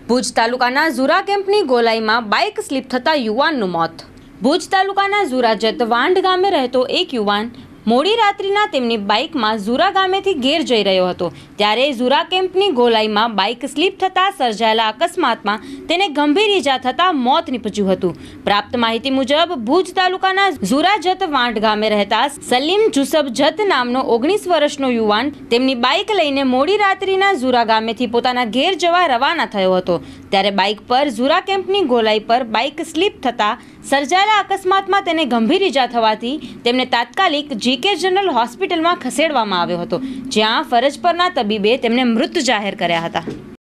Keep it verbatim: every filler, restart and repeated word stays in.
ભુજ તાલુકાના ઝુરા કેમ્પની ગોલાઈમાં bike slip થતાં યુવાનનું મોત। ભુજ તાલુકાના ઝુરા જત વાંઢ ગામે રહેતો એક યુવાન મોડી રાત્રિના તેમની બાઇકમાં ઝુરા ગામેથી ઘેર જઈ રહ્યો હતો, ત્યારે ઝુરા કેમ્પની ગોલાઈમાં બાઇક સ્લીપ થતાં સર્જાયેલા અકસ્માતમાં તેને ગંભીર ઈજા થતાં મોત નીપજ્યું હતું। પ્રાપ્ત માહિતી મુજબ ભુજ તાલુકાના ઝુરા જત વાંઢ ગામે રહેતા સલીમ જુસબ જત નામનો ઓગણીસ વર્ષનો યુવાન તેમની બાઇક લઈને મોડી રાત્રિના ઝુરા ગામેથી પોતાના ઘેર જવા રવાના થયો હતો, ત્યારે બાઇક પર ઝુરા કેમ્પની ગોલાઈ પર બાઇક સ્લીપ થતાં સર્જાયેલા અકસ્માતમાં તેને ગંભીર ઈજા થવાથી તેમને તાત્કાલિક જીકે જનરલ હોસ્પિટલમાં ખસેડવામાં આવ્યો હતો, જ્યાં ફરજ પરના તબીબે તેમને મૃત જાહેર કર્યા હતા।